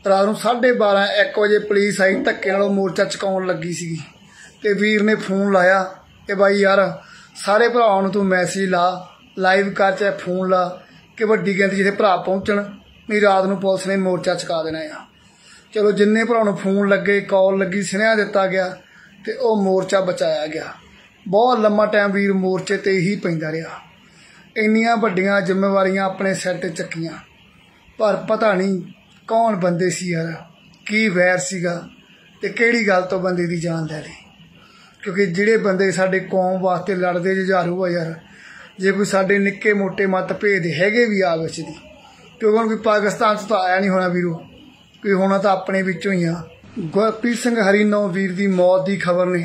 रात नूं 12:30 1 वजे पुलिस आई धक्के नाल मोर्चा चुकाउण लगी सी ते वीर ने फोन लाया कि बाई यार सारे भरावां नूं तूं मैसेज ला लाइव कर चाहे फोन ला कि वड्डी गिनती जिथे भरा पहुँचण नहीं रात नूं पुलिस ने मोर्चा चुका देना आ। चलो जिन्ने भरावां नूं फोन लगे कॉल लगी सुनेहा दिता गया ते ओह मोर्चा बचाया गया। बहुत लंबा टाइम वीर मोर्चे ते ही पैंदा रहा। इन्नियां वड्डियां जिम्मेवारियां अपने सिर ते चक्कियां पर पता नहीं कौन बंदे सी यार की वैर सीगा ते किहड़ी गल तो बंदे दी जान लै ली। क्योंकि जिहड़े बंदे साडे कौम वास्ते लड़दे जुझारू आ यार जे कोई साडे निक्के मोटे मतभेद हैगे भी आ विच दी क्योंकि हुण कोई पाकिस्तान तो आया नहीं होना वीरो कोई होना तो अपने विचों ही आ। गुरप्रीत सिंह हरीनौ वीर की मौत की खबर ने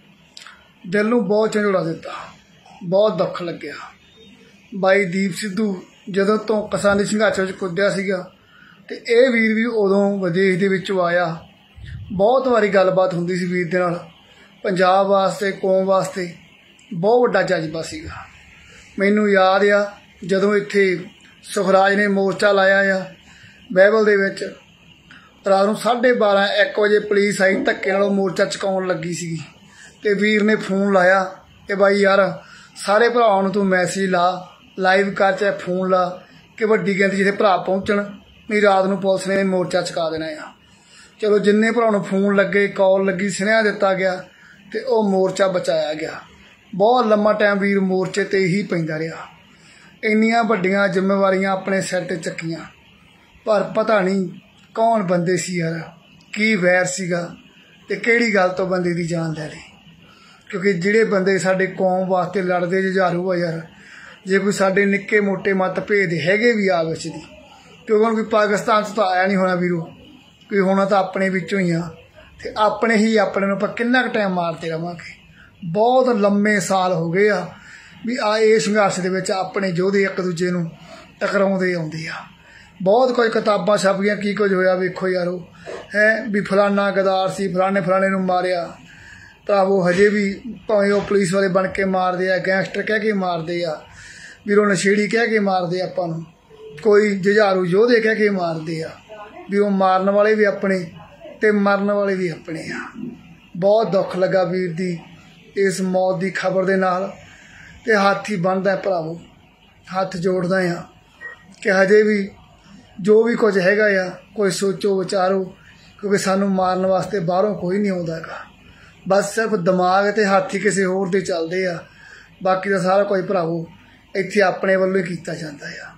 दिल नूं बहुत झंझोड़ा दिता। बहुत दुख लग्या। बाई दीप सिद्धू जदों तो किसानी संघर्ष विच कुद्दिया सीगा ते इह वीर भी उदों विदेश दे विचों आया। बहुत वारी गलबात हुंदी सी वीर दे नाल। पंजाब वास्ते कौम वास्ते बहुत वड्डा जज्बा सीगा। मैनूं याद आ जदों इत्थे सुखराज ने मोर्चा लाया आ बाइबल दे विच रात नूं 12:30 1 वजे पुलिस आई धक्के नाल मोर्चा चुकाउण लगी सी ते वीर ने फोन लाया कि बाई यार सारे भरावां नूं तूं मैसेज ला लाइव कर चाहे फोन ला कि वड्डी गिनती जिथे भरा पहुँचण नहीं रात नूं पुलिस ने मोर्चा चुका देना आ। चलो जिन्ने भरावां नूं फोन लगे कॉल लगी सुनेहा दिता गया ते ओह मोर्चा बचाया गया। बहुत लंबा टाइम वीर मोर्चे ते ही पैंदा रहा। इन्नियां वड्डियां जिम्मेवारियां अपने सिर ते चक्कियां पर पता नहीं कौन बंदे सी यार की वैर सीगा ते किहड़ी गल तो बंदे दी जान लै ली। क्योंकि जिहड़े बंदे साडे कौम वास्ते लड़दे जुझारू आ यार जे कोई साडे निक्के मोटे मतभेद हैगे भी आ विच दी क्योंकि हुण कोई पाकिस्तान तो आया नहीं होना वीरो कोई होना तो अपने विचों ही आ ते अपने ही अपने नूं आपां किन्ना क टाइम मारते रहांगे। बहुत लंबे साल हो गए आ भी इस संघर्ष दे विच अपने योधे एक दूजे नूं टकराउंदे आउंदे आ। बहुत कुछ किताबां छपियां की कुछ होया वेखो यारो है भी फलाना गदार सी फलाने फलाने नूं मारिया तो वो हजे भी भावें वो पुलिस वाले बन के मारदे आ गैंगस्टर कह के मारदे आ वीरो नशेड़ी कह के मारदे आपां नूं कोई जुझारू योधे कह के मारदे आ भी वो मारन वाले भी अपने ते मरन वाले भी अपने आ। बहुत दुख लगा वीर दी इस मौत की खबर दे नाल ते हाथ ही बनदा भरावो हाथ जोड़दा आ कि हजे भी जो भी कुछ हैगा आ कोई सोचो विचारो क्योंकि सानू मारन वास्ते बाहरों कोई नहीं आउंदा गा। बस सिर्फ दिमाग ते हाथ ही किसी होर दे चलदे आ बाकी दा सारा कुछ भरावो इत्थे अपने वल्लों ही कीता जांदा आ।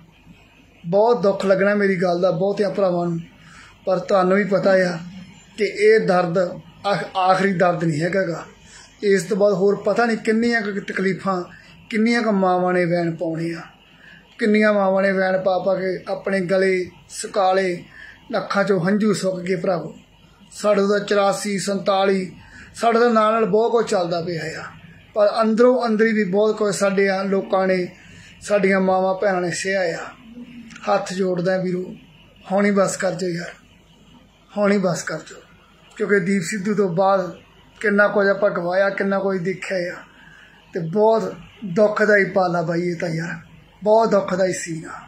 बहुत दुख लगना मेरी गल दा बहुतियां भरावां नूं पर तुहानूं भी पता आ कि ये दर्द आखिरी दर्द नहीं हैगा गा। इस तो बाद होर पता नहीं किन्नियां तकलीफां किन्नियां क मावां ने वैन पाउणे आ किन्नियां मावां ने वैन पा पा के अपने गले सुकाले अखां चों हंझू सुक गए भरावो। साढ़े तो 84 47 साढ़े तो नाल बहुत कुछ चलदा पिया आ पर अंदरों अंदरी भी बहुत कुछ साडे लोकां ने साडियां मावां भैणां ने सहा आ। हथ जोड़दा वीरो हुण ही बस कर जाओ यार हुण ही बस कर जाओ क्योंकि दीप सिद्धू तो बाद किन्ना कुछ आपां गवाया किन्ना कुछ देखिया आ ते बहुत दुखदाई पाला बाई ये तां यार बहुत दुखदाई सीन आ।